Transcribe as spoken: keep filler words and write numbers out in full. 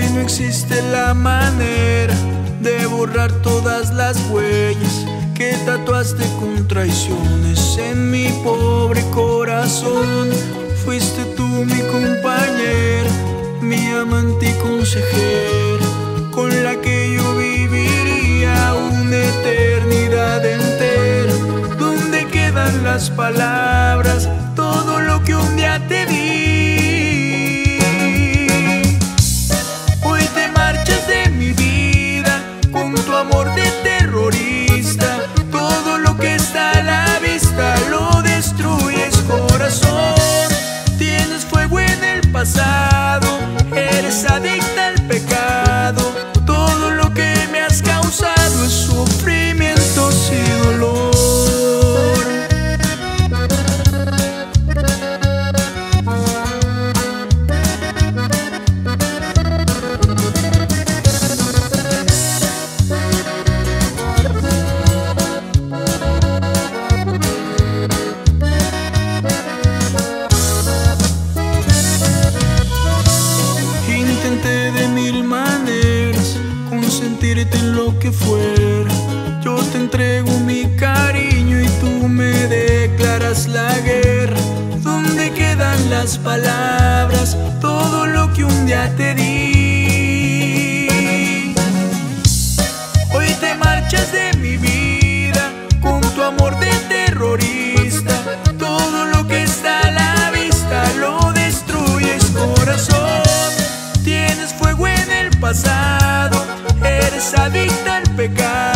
no existe la manera de borrar todas las huellas que tatuaste con traiciones en mi pobre corazón. Fuiste tú mi compañera, mi amante y consejera, con la que yo viviría una eternidad entera. ¿Dónde quedan las palabras? Todo lo que un día te di. Hoy te marchas de mi vida con tu amor de terrorista. Todo lo que está a la vista lo destruyes, corazón. Tienes fuego en el pasado, eres adicta al pecado. Todo lo que me has causado es sufrimiento y dolor. Consentirte en lo que fuera, yo te entrego mi cariño y tú me declaras la guerra. ¿Dónde quedan las palabras? Todo lo que un día te di. Hoy te marchas de mi vida con tu amor de terrorista. Todo lo que está a la vista lo destruyes, corazón. Tienes fuego en el pasado, eres adicta al pecado.